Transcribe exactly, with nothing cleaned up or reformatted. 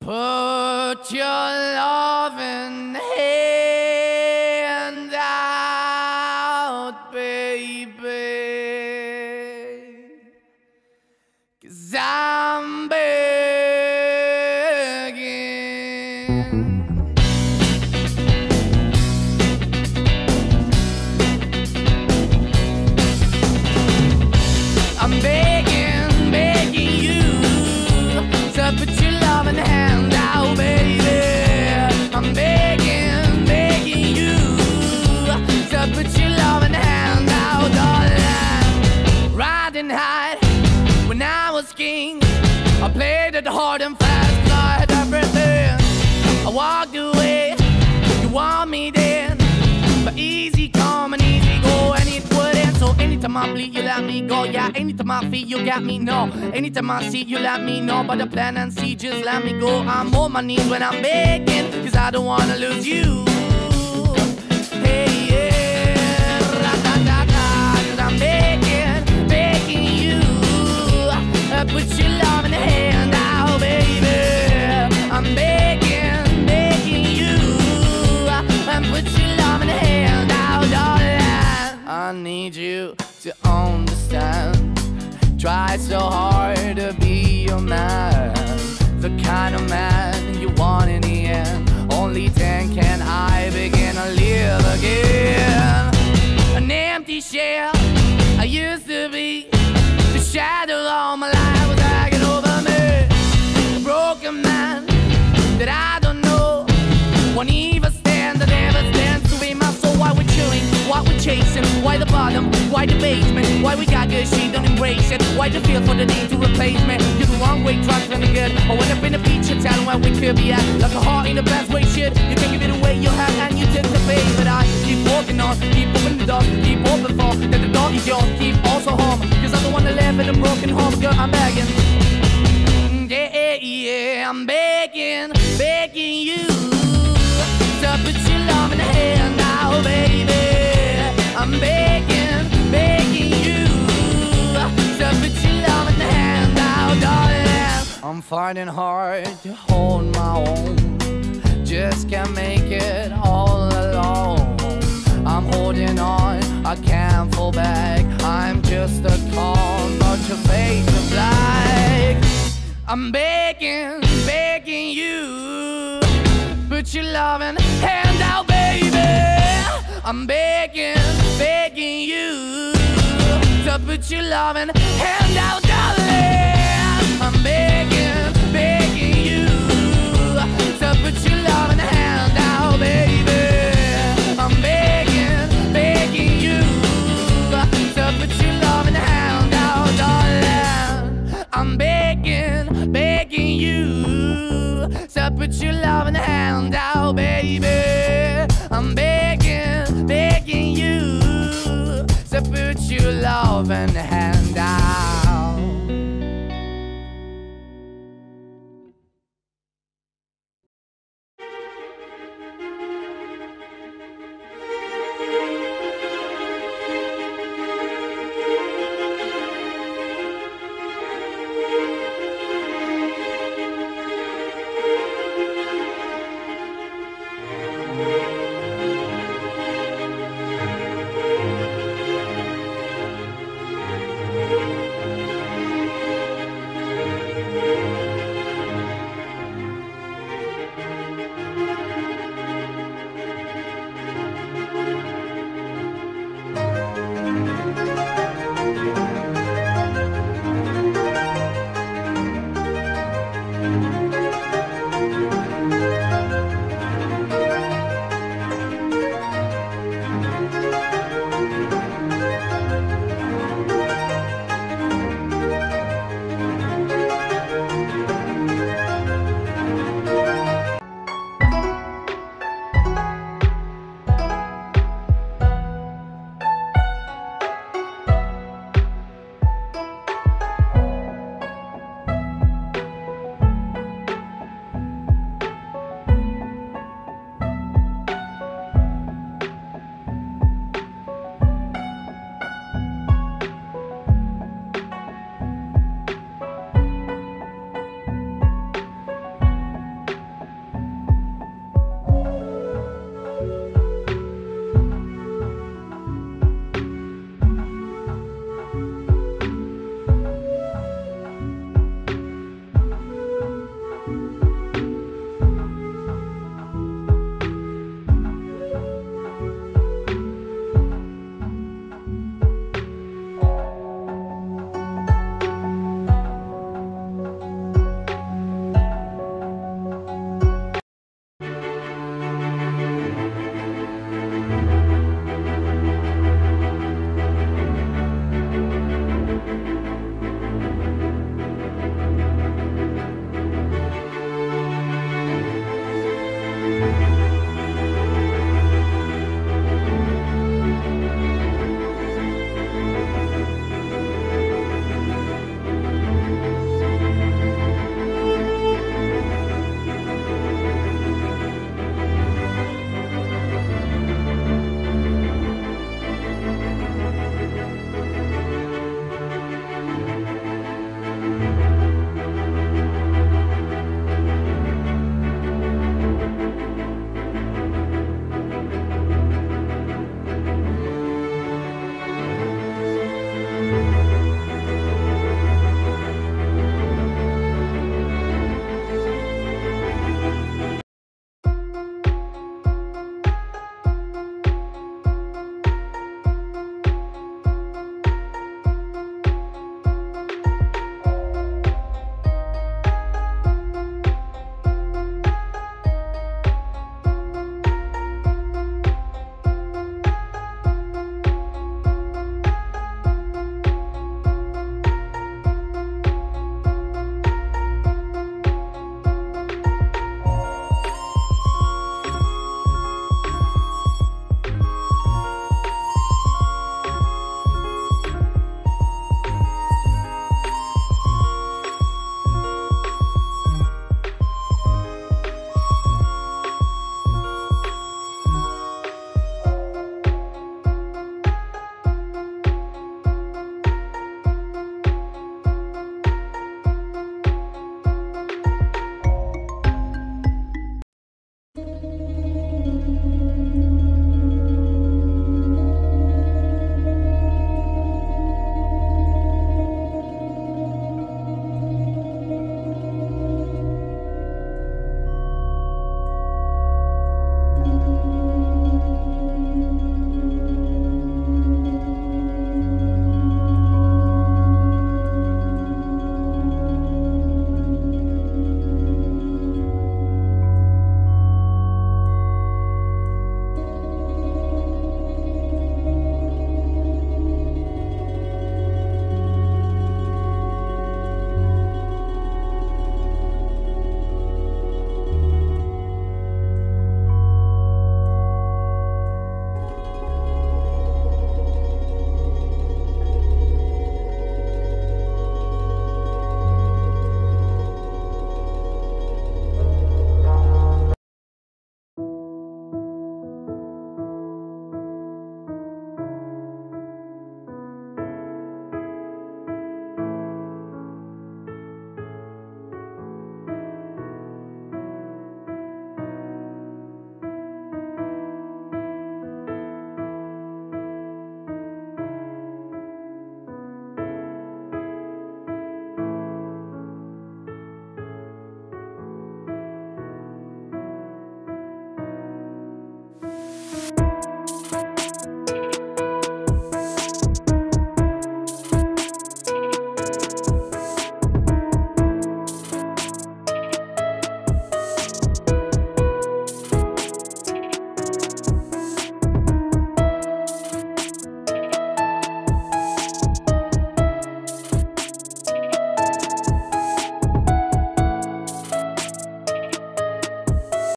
Put your loving hand out, baby, 'cause I'm begging. I'm begging, begging you to put your loving hand out, baby. I'm begging, begging you to put your loving hand out, darling. Riding high when I was king, I played it hard and fast 'cause I had everything. I walked away, you want me then, but easy come and easy go, and it wouldn't. So anytime I bleed, you let me go. Yeah, anytime I feel, you got me, no. Anytime I see, you let me know. But the plan and see, just let me go. I'm on my knees when I'm begging, 'cause I don't wanna lose you. Hey, yeah, ratatata, 'cause I'm begging, begging you. Uh, put your love in the hand out, baby. I'm begging, begging you. Uh, and put your love in the hand out, darling. I need you to understand. Try so hard to be your man, the kind of man you want in the end. Only then can I begin to live again. An empty shell I used to be, the shadow all my life was hanging over me. A broken man that I don't know, won't even stand, that never stands to be my soul. Why we're chilling, why we're chasing, why the bottom, why the basement, why we got good, she don't embrace it. Why the feel for the need to replace me? You're the wrong way, trying to be good. I went up in the feature town where we could be at, like a heart in the best way, shit. You can give it away, you have, and you tend to pay. But I keep walking on, keep opening the door, keep open for that the door is yours, keep also home, 'cause I'm the one that live in a broken home. Girl, I'm begging, yeah, yeah, I'm begging, begging you to put your love in the hand now, baby. I'm begging, begging you to put your love in the hand now, darling. I'm fighting hard to hold my own, just can't make it all alone. I'm holding on, I can't fall back. I'm just a calm, but your face is black. I'm begging, begging you, put your loving hand out, baby. I'm begging, begging you to put your loving hand out, darling. I'm begging, begging you to put your loving hand out, baby. I'm begging, begging you to put your loving hand out, darling. I'm begging, begging you to put your loving hand out, baby. I'm begging, begging you to put your loving hand out.